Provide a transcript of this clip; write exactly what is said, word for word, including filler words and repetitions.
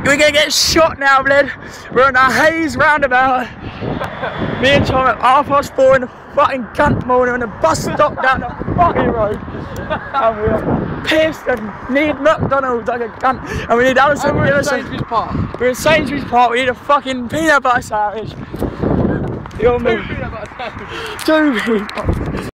we're gonna get shot now, blood. We're on a haze roundabout. Me and Tom at half past four in the fucking cunt morning on a bus stop down the fucking road. And we are pissed and need McDonald's like a cunt. And we need Alison. And we're in Sainsbury's Park. We're in Sainsbury's Park. We need a fucking peanut butter sandwich. You're me. Two peanut butter sandwiches. Two peanut butter.